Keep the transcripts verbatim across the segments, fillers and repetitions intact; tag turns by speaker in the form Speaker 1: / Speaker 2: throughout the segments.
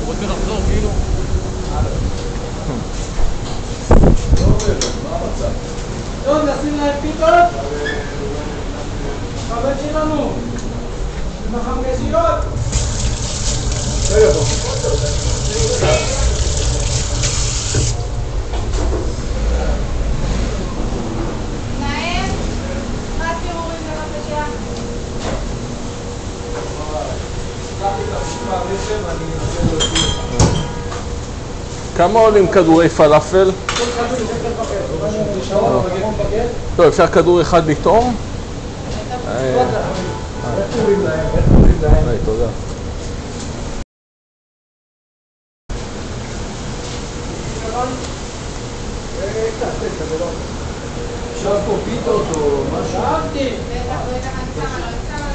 Speaker 1: רוצה לחזור כאילו?
Speaker 2: טוב, נשים להם פיתות? חבר שלנו עם החמגשיות
Speaker 3: נעים, מה פירורים בבקשה?
Speaker 4: כמה עולים כדורי פלאפל? טוב, אפשר כדור אחד לטעום? תודה.
Speaker 2: אפשר פה פיתות או משהו? אהבתי!
Speaker 3: בטח, בטח, אני שמה לו, אני שמה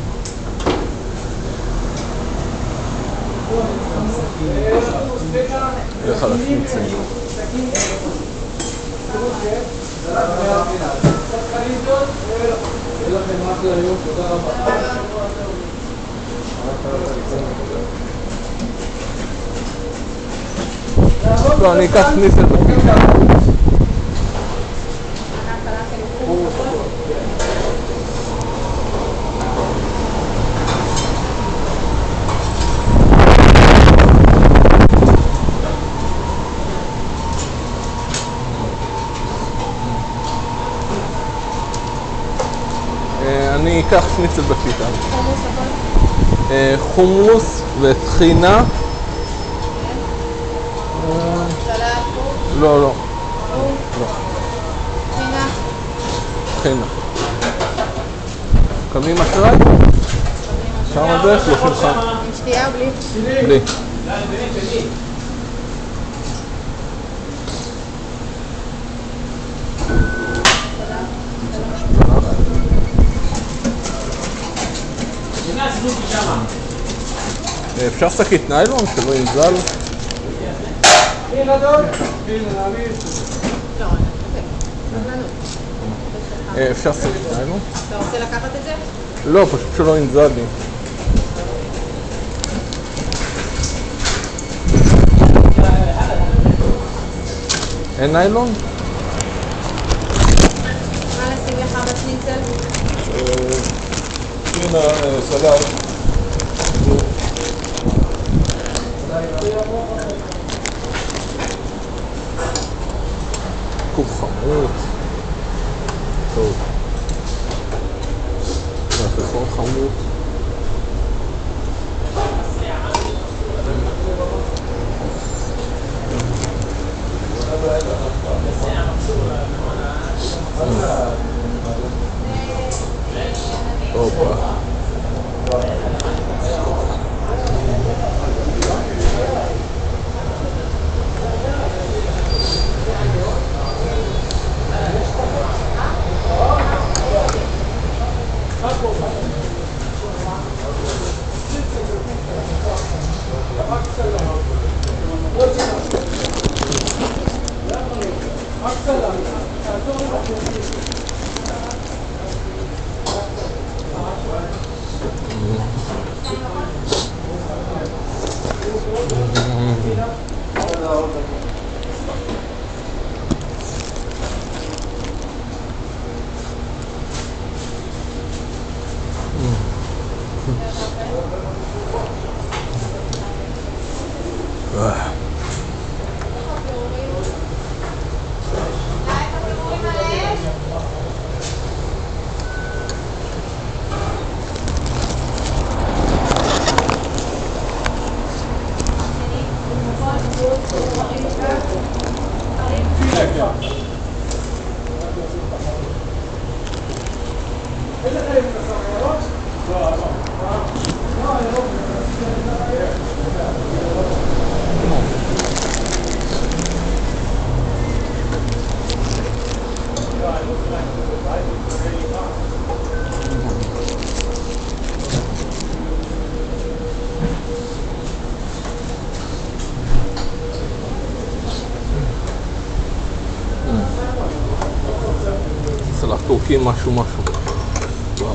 Speaker 3: לו.
Speaker 4: איך אנחנו נמצאים?
Speaker 2: אין לכם רק להיום, תודה רבה.
Speaker 4: לא, אני אקח ניסל בפיתה. אני אקח שניצל בפיתה.
Speaker 3: חומוס הכל?
Speaker 4: חומוס וטחינה.
Speaker 3: סלט פה?
Speaker 4: לא, לא.
Speaker 3: לא. טחינה?
Speaker 4: טחינה. מקבלים אשראי? כמה זה? שלושים וחמש.
Speaker 3: עם שתייה או בלי?
Speaker 4: בלי. אפשר שקית ניילון שלא ינזל?
Speaker 2: מי גדול? מי נעביר?
Speaker 3: לא,
Speaker 4: אפשר שקית ניילון?
Speaker 3: אתה רוצה לקחת את זה?
Speaker 4: לא, פשוט שלא ינזל לי. אין ניילון?
Speaker 3: מה לשים לך בשניצל?
Speaker 4: הנה סלט. קוב חמוץ. טוב. מלפפון חמוץ. הופה. סלט טורקי משהו משהו. וואו.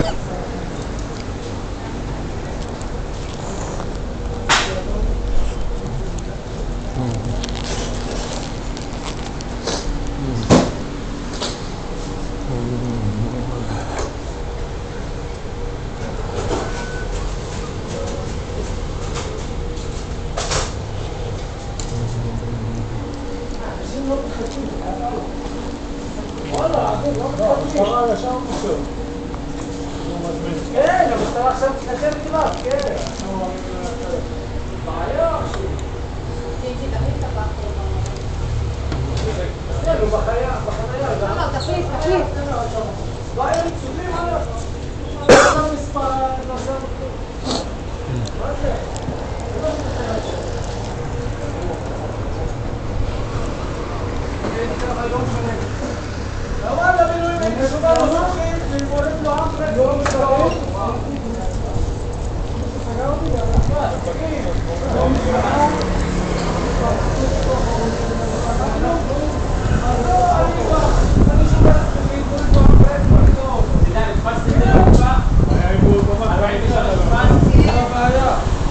Speaker 2: כן, המשטרה עכשיו תתקשר כבר, כן. בעיה.
Speaker 3: ג'ינג'י, תחליף את הפחד.
Speaker 2: כן, הוא בחיה, בחניה.
Speaker 3: לא, לא, תחליף, תחליף.
Speaker 2: בעיה, סוגרים עליו. לא מספר, לא עושה בכלל. מה זה? זה לא מתחייב. כן, ככה לא משנה. וואלה, מילואים, אין תשובה נוספים, ומורים לו אחרי, לא מסתכל. סגר אותי גם, מה, תגיד. אני שומע, תגיד, מורים לו אחרי, לא. תדע, נתפסתי את זה לרצפה? היה איבוד ממש. ארבעים ושלוש נתפס? לא בעיה.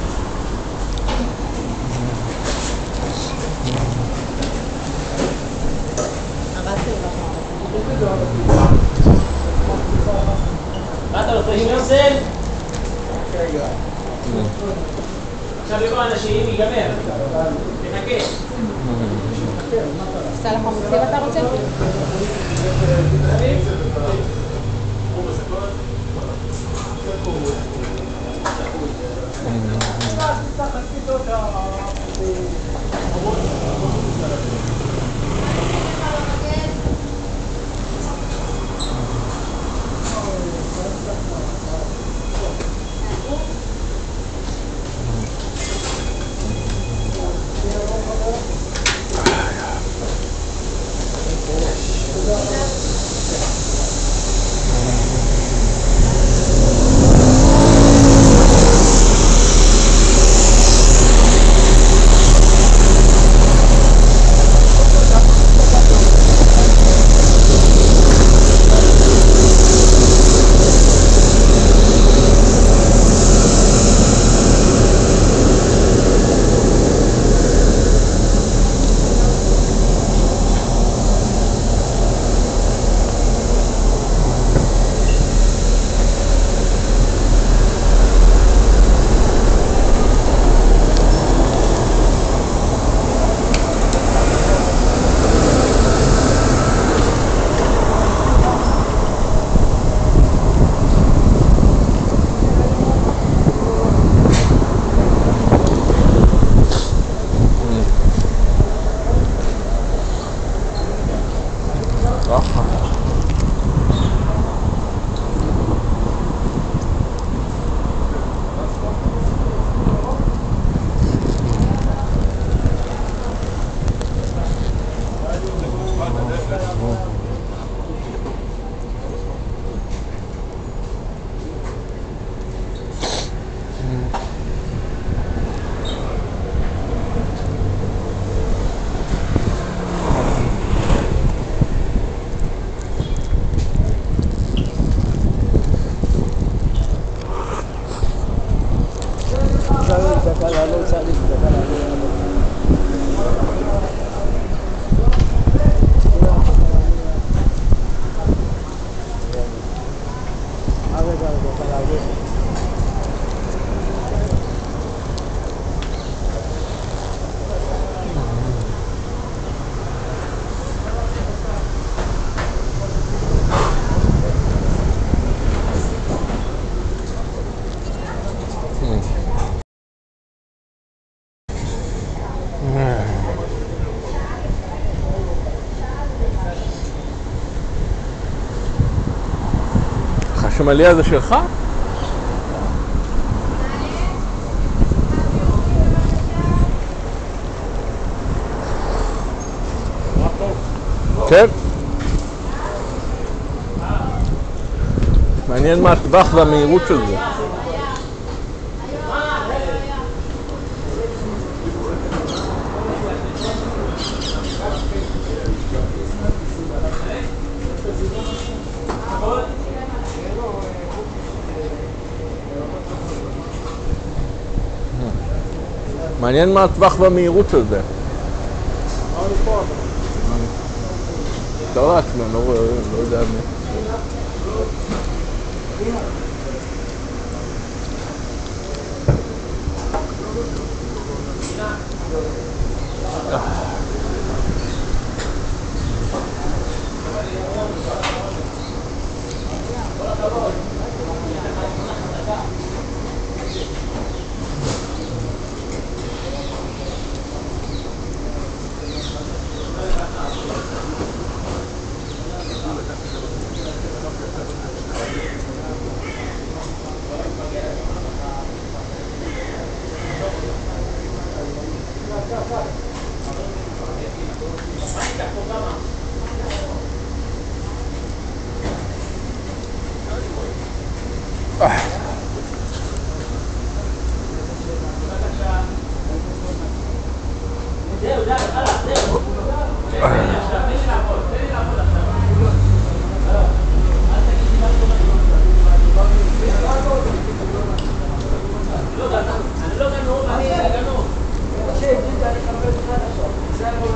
Speaker 1: מה אתה רוצה שנסל? עכשיו יבוא אנשים, ייגמר. תחכה.
Speaker 3: סלח המוציב אתה רוצה?
Speaker 4: החשמלי הזה שלך? כן. מעניין מה הטווח והמהירות של זה. מעניין מה הטווח והמהירות של זה. אפשר לעצמם, לא יודע מי.
Speaker 1: זהו, די, חלאס, זהו. תן לי עכשיו, תן לי לעבוד, תן לי לעבוד עכשיו. אל תגיד לי מה אתה אומר. אני לא גנוב, אני גנוב.
Speaker 2: תקשיב, ג'ינג'ה, אני חבר לך עכשיו. זה הכל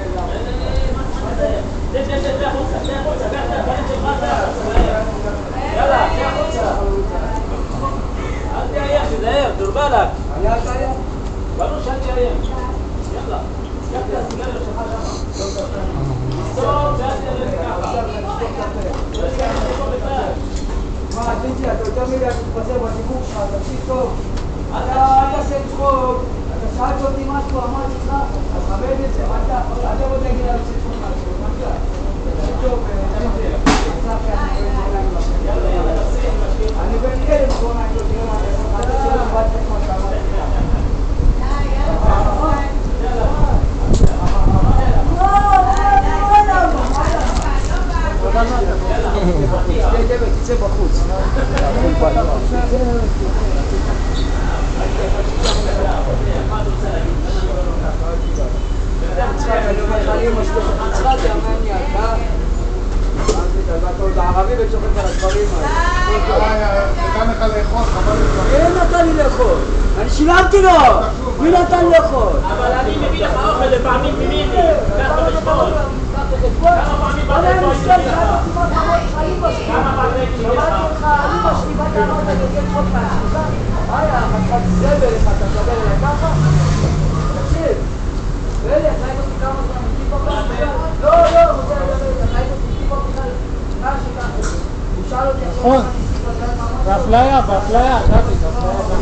Speaker 1: זה, זה, זה, זה החוצה, זה החוצה, קח את הדברים שלך, זה החוצה. יאללה, זה החוצה. אל תאיים, תזהר, דורבלק.
Speaker 2: אני אל תאיים.
Speaker 1: ברור שאל תאיים. יאללה, קח את הסיגריה שלך שמה. סטופ, ואל תאיים ככה. לא יש ככה שפה בכלל.
Speaker 2: מה, ג'ינג'ה, אתה יותר מדי מתפזר בדיבור שלך, תקשיב טוב. אתה תעשה צחוק, אתה שאלת אותי משהו, אמרתי לך, אז חבד את זה, אתה עוד להגיד על זה צחוק משהו, מגיע. טוב,
Speaker 1: יאללה, יאללה, תפסיק, משקיעים.
Speaker 2: אני בן ילד בוא נעים לו, תראה מה אתה עושה, שלא באת כמו שאמרת. תצא בחוץ. הערבי וצוחק על הדברים האלה.
Speaker 5: נתן לך לאכול, חבל לך.
Speaker 2: אין נתן לי לאכול. אני שילמתי לו. מי נתן לי לאכול?
Speaker 1: אבל אני מביא לך אוכל לפעמים ממיני. קח בחשבון. כמה פעמים באת לפה איתי לך? כמה פעמים הייתי לך?
Speaker 2: אמרתי לך, אמא שלי באת לענות על ידי צחוק מהסוכה? היה, חתיכת זבל לך, אתה מדבר אליי ככה? תקשיב. ואלי, אתה היית אותי כמה זמן, איתי פה בכלל? לא, לא, רוצה לדבר איתך, אתה היית אותי פה בכלל? מה שככה? הוא שאל אותי עכשיו... נכון,
Speaker 5: באפליה, באפליה, דתי, באפליה.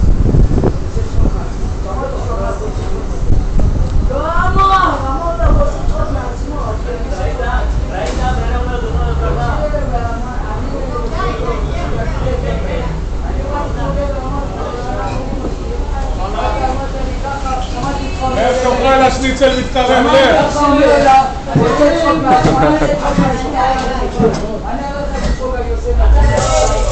Speaker 2: לא, אמור, אמור, הוא עושה צחוק מעצמו.
Speaker 1: ראית? ראית? ואני אומר דומה לברכה.
Speaker 5: איך תאכל השניצל מתקרב לך?
Speaker 2: אני רוצה לצחוק מעצמו, אני רוצה לצחוק מעצמו. אני הולך לצחוק, אני עושה מעצמו.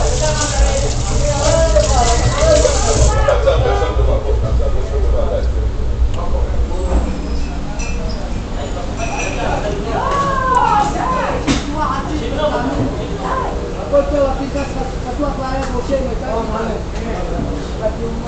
Speaker 2: הכל טוב, הפנקס פתוח לערב משה, מתי?